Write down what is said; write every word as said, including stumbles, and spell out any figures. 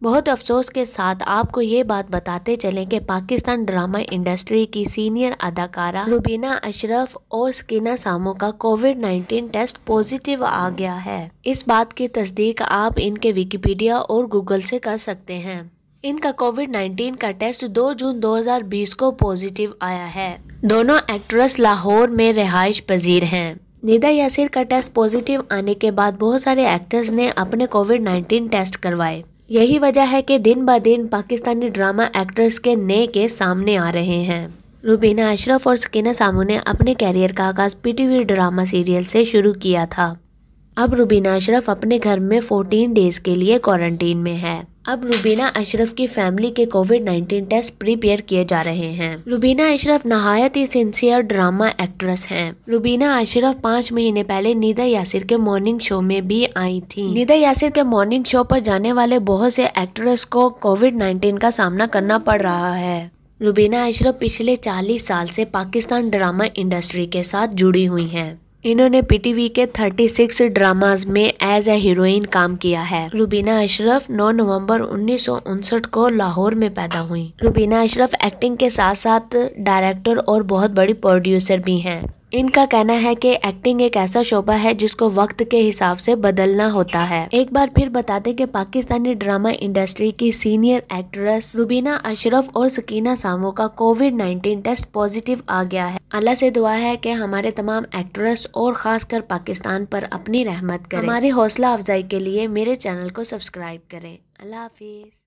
बहुत अफसोस के साथ आपको ये बात बताते चलें कि पाकिस्तान ड्रामा इंडस्ट्री की सीनियर अदाकारा रुबीना अशरफ और सकीना सामो का कोविड नाइन्टीन टेस्ट पॉजिटिव आ गया है। इस बात की तस्दीक आप इनके विकिपीडिया और गूगल से कर सकते हैं। इनका कोविड नाइन्टीन का टेस्ट दो जून दो हज़ार बीस को पॉजिटिव आया है। दोनों एक्ट्रेस लाहौर में रिहाइश पजीर हैं। निदा यासिर का टेस्ट पॉजिटिव आने के बाद बहुत सारे एक्टर्स ने अपने कोविड नाइन्टीन टेस्ट करवाए। यही वजह है कि दिन ब दिन पाकिस्तानी ड्रामा एक्टर्स के नए केस सामने आ रहे हैं। रुबीना अशरफ और सकीना सामो ने अपने कैरियर का आगाज पीटीवी ड्रामा सीरियल से शुरू किया था। अब रुबीना अशरफ अपने घर में चौदह डेज के लिए क्वारंटीन में है। अब रुबीना अशरफ की फैमिली के कोविड नाइन्टीन टेस्ट प्रिपेयर किए जा रहे हैं। रुबीना अशरफ नहायत ही सिंसियर ड्रामा एक्ट्रेस हैं। रुबीना अशरफ पाँच महीने पहले निदा यासिर के मॉर्निंग शो में भी आई थी। निदा यासिर के मॉर्निंग शो पर जाने वाले बहुत से एक्ट्रेस को कोविड नाइन्टीन का सामना करना पड़ रहा है। रुबीना अशरफ पिछले चालीस साल से पाकिस्तान ड्रामा इंडस्ट्री के साथ जुड़ी हुई हैं। इन्होंने पीटीवी के छत्तीस ड्रामाज में एज ए हीरोइन काम किया है। रुबीना अशरफ नौ नवंबर उन्नीस सौ उनसठ को लाहौर में पैदा हुई। रुबीना अशरफ एक्टिंग के साथ साथ डायरेक्टर और बहुत बड़ी प्रोड्यूसर भी हैं। इनका कहना है कि एक्टिंग एक ऐसा शोबा है जिसको वक्त के हिसाब से बदलना होता है। एक बार फिर बता दें कि पाकिस्तानी ड्रामा इंडस्ट्री की सीनियर एक्ट्रेस रुबीना अशरफ और सकीना सामो का कोविड नाइन्टीन टेस्ट पॉजिटिव आ गया है। अल्लाह से दुआ है कि हमारे तमाम एक्ट्रेस और खासकर पाकिस्तान पर अपनी रहमत करें। हमारी हौसला अफजाई के लिए मेरे चैनल को सब्सक्राइब करें। अल्लाह हाफिज।